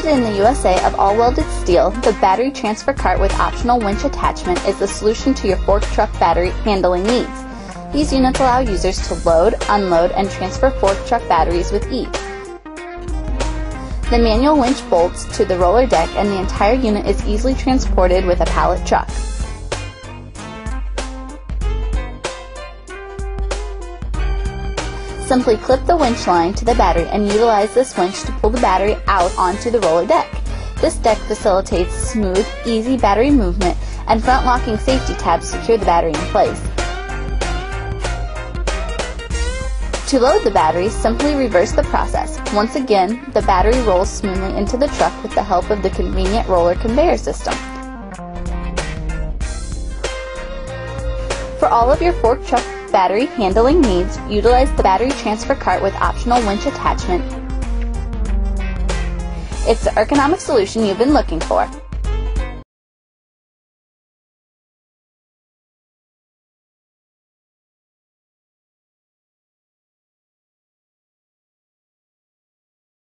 Crafted in the USA of all-welded steel, the battery transfer cart with optional winch attachment is the solution to your fork truck battery handling needs. These units allow users to load, unload, and transfer fork truck batteries with ease. The manual winch bolts to the roller deck and the entire unit is easily transported with a pallet truck. Simply clip the winch line to the battery and utilize this winch to pull the battery out onto the roller deck. This deck facilitates smooth, easy battery movement, and front-locking safety tabs secure the battery in place. To load the battery, simply reverse the process. Once again, the battery rolls smoothly into the truck with the help of the convenient roller conveyor system. For all of your fork truck battery handling needs, utilize the battery transfer cart with optional winch attachment. It's the ergonomic solution you've been looking for.